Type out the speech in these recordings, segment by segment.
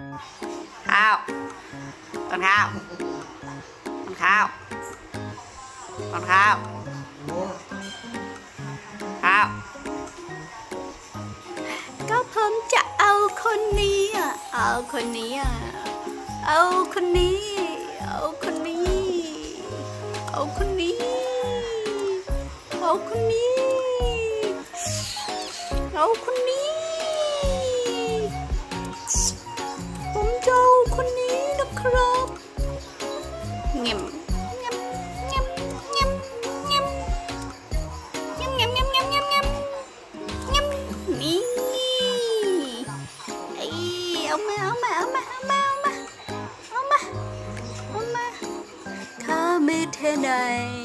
ข้าวต้นข้าวต้นข้าวต้นข้าวข้าวก็ผมจะเอาคนนี้เอาคนนี้เอาคนนี้เอาคนนี้เอาคนนี้เอาคนนี้เอาคนนี้ผมจะเอาคนนี้นะครับเงียบเงียบเงียบเงียบเงียบเงียบเงียบเงียบเงียบเงียบเงียบเงียบนี่ไอ้เอามาเอามาเอามาเอามาเอามาเอามาเอามาข้าไม่เท่ไหน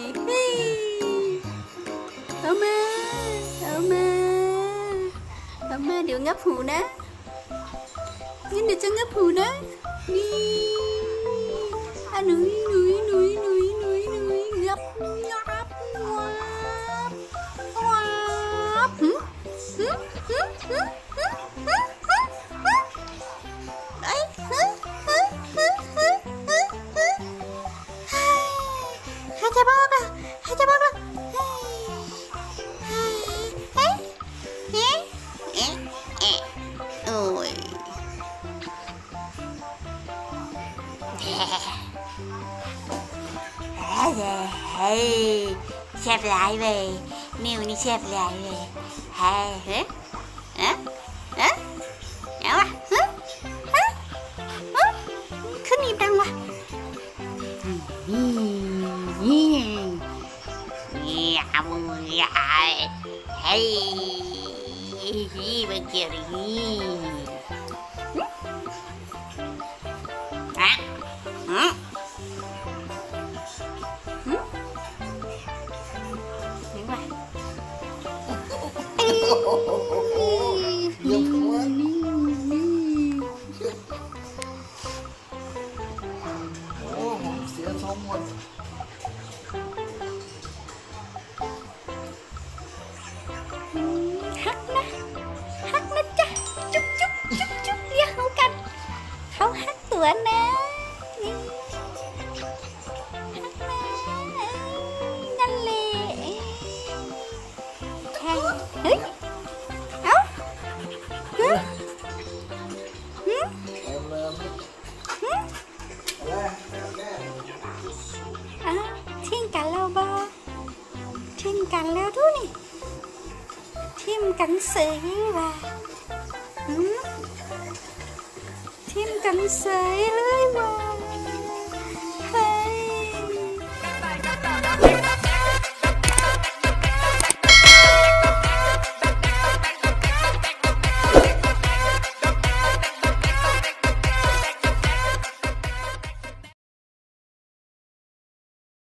เอามาเอามาเอามาเดี๋ยวงับหูนะงั้นเดี๋ยวจะงับหูนะนี่หนุ่ยหนุ่ยหนุ่ยหนุ่ยหนุ่ยหนุ่ยงับงับงับงับให้จะบอกละให้จะบอกละโอ้ยเฮ้ยเชฟหลายเลยนิวนี่เชฟหลายเลยเฮ้ยเฮ้ยเอ๊ะเอ๊ะเอาวะเฮ้ยเฮ้ยขึ้นอีกดังวะนี่อามุยเฮ้ยมันเกี่ยวนี่ยังพอโอ้ผมเสียทองหมดฮักนะจ๊ะจุ๊บจุ๊บจุ๊บจุ๊บเรียกเขากันเขาฮักตัวนะนี่ฮักนะนั่นแหละใช่เฮ้ยเอาฮึฮึทิ้งกันแล้วบ่ทิ้งกันแล้วดูนี่ทิมกันเสยว่ะทิมกันเสยเลยว่ะ